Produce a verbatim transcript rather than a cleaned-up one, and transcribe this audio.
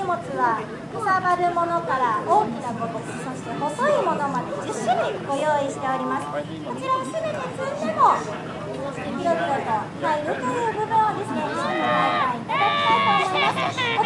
物はかさばるものから大きなもの、そして細いものまでじゅっしゅるいご用意しております。こちらすべて積んでも広々と入るという部分をですね、一緒にご体験いただきたいと思います。